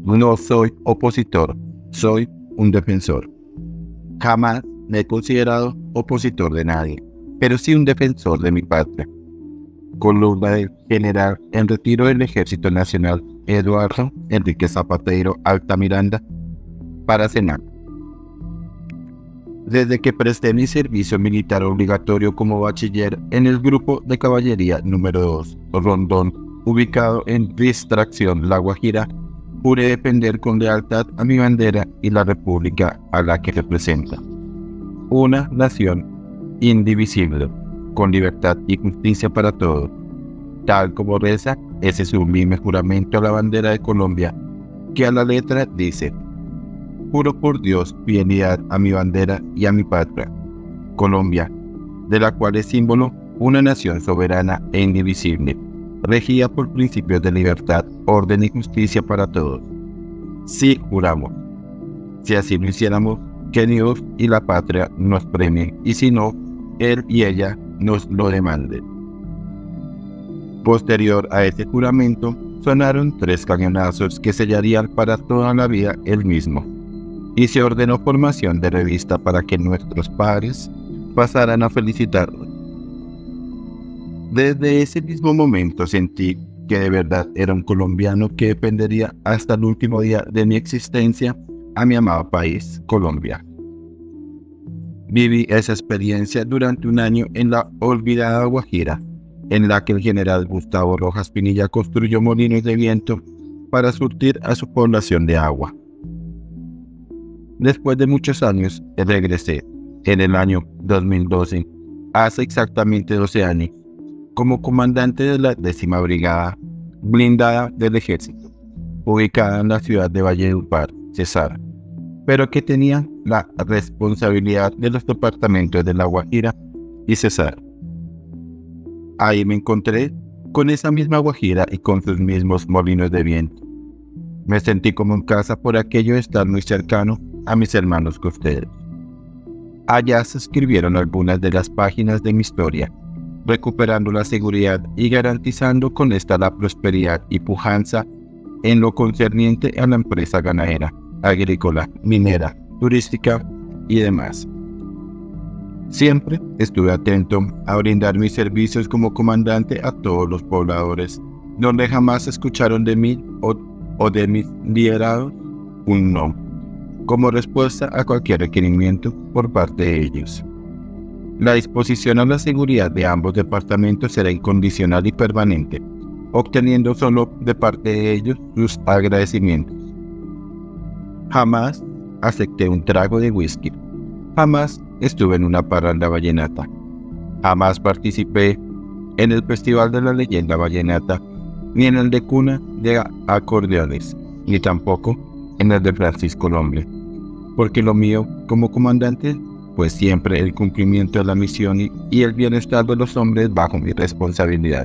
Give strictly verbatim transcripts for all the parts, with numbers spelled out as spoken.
No soy opositor, soy un defensor. Jamás me he considerado opositor de nadie, pero sí un defensor de mi patria. Columna del general en retiro del Ejército Nacional Eduardo Enrique Zapatero Altamiranda, para Senado. Desde que presté mi servicio militar obligatorio como bachiller en el grupo de caballería número dos, Rondón, ubicado en Distracción La Guajira, juré defender con lealtad a mi bandera y la república a la que representa. Una nación indivisible, con libertad y justicia para todos, tal como reza ese sublime juramento a la bandera de Colombia, que a la letra dice: juro por Dios fidelidad a mi bandera y a mi patria, Colombia, de la cual es símbolo una nación soberana e indivisible, regida por principios de libertad, orden y justicia para todos. Sí juramos, si así lo hiciéramos, que Dios y la patria nos premien, y si no, Él y ella nos lo demanden. Posterior a este juramento, sonaron tres cañonazos que sellarían para toda la vida el mismo, y se ordenó formación de revista para que nuestros padres pasaran a felicitarnos. Desde ese mismo momento sentí que de verdad era un colombiano que dependería hasta el último día de mi existencia a mi amado país, Colombia. Viví esa experiencia durante un año en la olvidada Guajira, en la que el general Gustavo Rojas Pinilla construyó molinos de viento para surtir a su población de agua. Después de muchos años, regresé, en el año dos mil doce, hace exactamente doce años, como comandante de la décima brigada blindada del ejército, ubicada en la ciudad de Valledupar, Cesar, pero que tenía la responsabilidad de los departamentos de La Guajira y Cesar. Ahí me encontré con esa misma Guajira y con sus mismos molinos de viento. Me sentí como en casa por aquello de estar muy cercano a mis hermanos costeros. Allá se escribieron algunas de las páginas de mi historia, recuperando la seguridad y garantizando con esta la prosperidad y pujanza en lo concerniente a la empresa ganadera, agrícola, minera, turística y demás. Siempre estuve atento a brindar mis servicios como comandante a todos los pobladores, donde jamás escucharon de mí o, o de mis liderados un no, como respuesta a cualquier requerimiento por parte de ellos. La disposición a la seguridad de ambos departamentos será incondicional y permanente, obteniendo solo de parte de ellos sus agradecimientos. Jamás acepté un trago de whisky, jamás estuve en una parranda vallenata, jamás participé en el Festival de la Leyenda Vallenata, ni en el de cuna de acordeones, ni tampoco en el de Francisco Lombre, porque lo mío como comandante pues siempre el cumplimiento de la misión y, y el bienestar de los hombres bajo mi responsabilidad.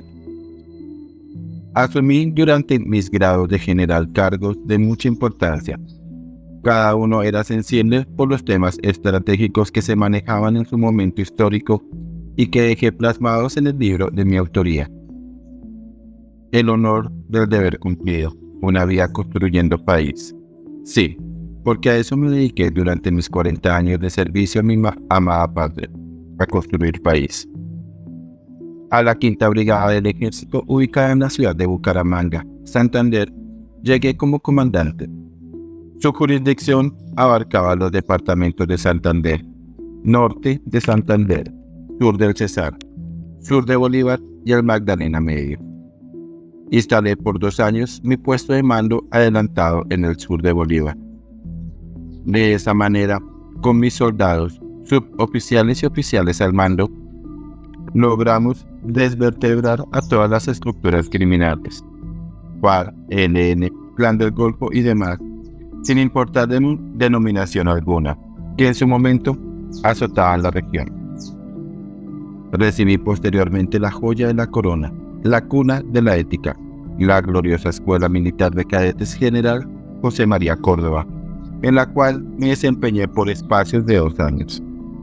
Asumí durante mis grados de general cargos de mucha importancia. Cada uno era sensible por los temas estratégicos que se manejaban en su momento histórico y que dejé plasmados en el libro de mi autoría. El honor del deber cumplido, una vida construyendo país. Sí, porque a eso me dediqué durante mis cuarenta años de servicio a mi amada patria, a construir país. A la quinta brigada del ejército, ubicada en la ciudad de Bucaramanga, Santander, llegué como comandante. Su jurisdicción abarcaba los departamentos de Santander, norte de Santander, sur del Cesar, sur de Bolívar y el Magdalena Medio. Instalé por dos años mi puesto de mando adelantado en el sur de Bolívar. De esa manera, con mis soldados, suboficiales y oficiales al mando, logramos desvertebrar a todas las estructuras criminales, F A R C, E L N, Plan del Golfo y demás, sin importar de denominación alguna, que en su momento azotaban la región. Recibí posteriormente la joya de la corona, la cuna de la ética, la gloriosa Escuela Militar de Cadetes General José María Córdoba, en la cual me desempeñé por espacios de dos años.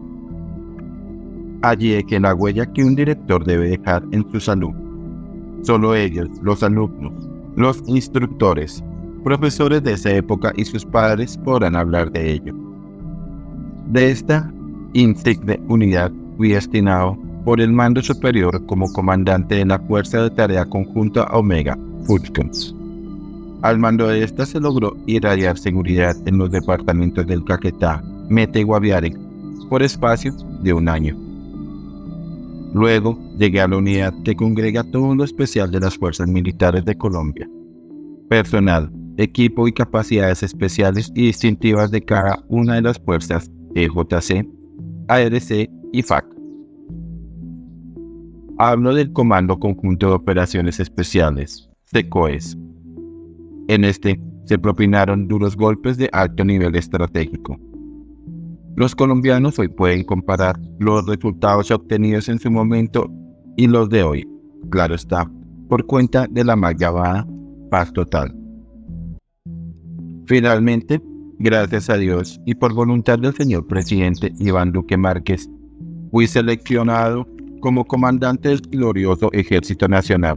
Allí dejé la huella que un director debe dejar en su salud. Solo ellos, los alumnos, los instructores, Profesores de esa época y sus padres podrán hablar de ello. De esta insigne unidad fui destinado por el mando superior como comandante de la Fuerza de Tarea Conjunta Omega, FUTCOMS. Al mando de esta se logró irradiar seguridad en los departamentos del Caquetá, Meta y Guaviare por espacio de un año. Luego llegué a la unidad que congrega todo lo especial de las Fuerzas Militares de Colombia: personal, equipo y capacidades especiales y distintivas de cada una de las fuerzas E J C, A R C y F A C. Hablo del Comando Conjunto de Operaciones Especiales, SECOES. En este se propinaron duros golpes de alto nivel estratégico. Los colombianos hoy pueden comparar los resultados obtenidos en su momento y los de hoy, claro está, por cuenta de la mal llamada paz total. Finalmente, gracias a Dios y por voluntad del señor presidente Iván Duque Márquez, fui seleccionado como comandante del glorioso Ejército Nacional.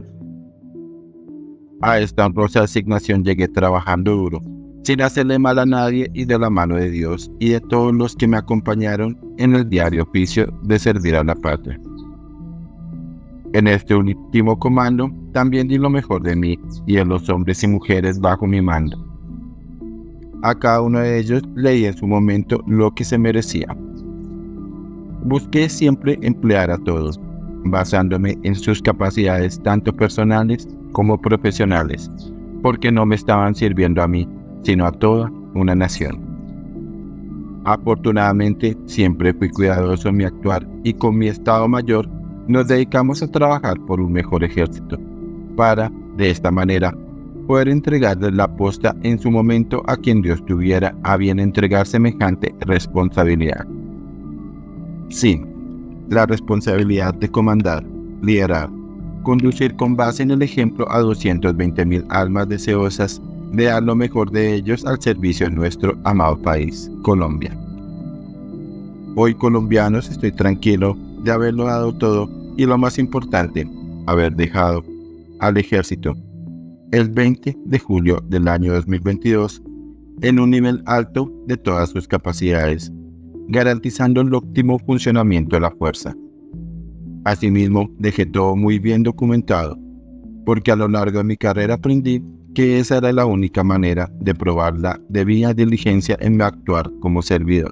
A esta honrosa asignación llegué trabajando duro, sin hacerle mal a nadie y de la mano de Dios y de todos los que me acompañaron en el diario oficio de servir a la patria. En este último comando también di lo mejor de mí y de los hombres y mujeres bajo mi mando. A cada uno de ellos leí en su momento lo que se merecía. Busqué siempre emplear a todos, basándome en sus capacidades tanto personales como profesionales, porque no me estaban sirviendo a mí, sino a toda una nación. Afortunadamente, siempre fui cuidadoso en mi actuar y con mi Estado Mayor nos dedicamos a trabajar por un mejor ejército, para, de esta manera, poder entregarles la posta en su momento a quien Dios tuviera a bien entregar semejante responsabilidad. Sí, la responsabilidad de comandar, liderar, conducir con base en el ejemplo a doscientas veinte mil almas deseosas de dar lo mejor de ellos al servicio de nuestro amado país, Colombia. Hoy, colombianos, estoy tranquilo de haberlo dado todo y, lo más importante, haber dejado al ejército el veinte de julio del año dos mil veintidós en un nivel alto de todas sus capacidades, garantizando el óptimo funcionamiento de la fuerza. Asimismo, dejé todo muy bien documentado, porque a lo largo de mi carrera aprendí que esa era la única manera de probar la debida diligencia en mi actuar como servidor.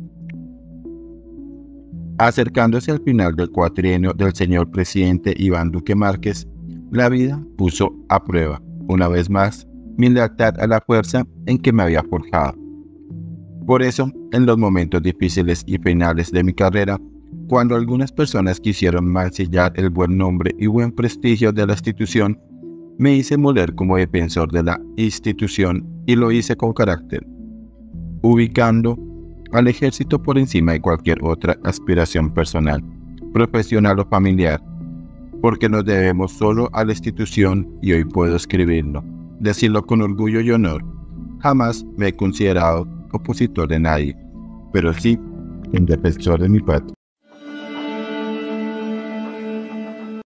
Acercándose al final del cuatrienio del señor presidente Iván Duque Márquez, la vida puso a prueba, una vez más, mi lealtad a la fuerza en que me había forjado. Por eso, en los momentos difíciles y finales de mi carrera, cuando algunas personas quisieron mancillar el buen nombre y buen prestigio de la institución, me hice moler como defensor de la institución y lo hice con carácter, ubicando al ejército por encima de cualquier otra aspiración personal, profesional o familiar, porque nos debemos solo a la institución y hoy puedo escribirlo, decirlo con orgullo y honor. Jamás me he considerado opositor de nadie, pero sí un defensor de mi patria.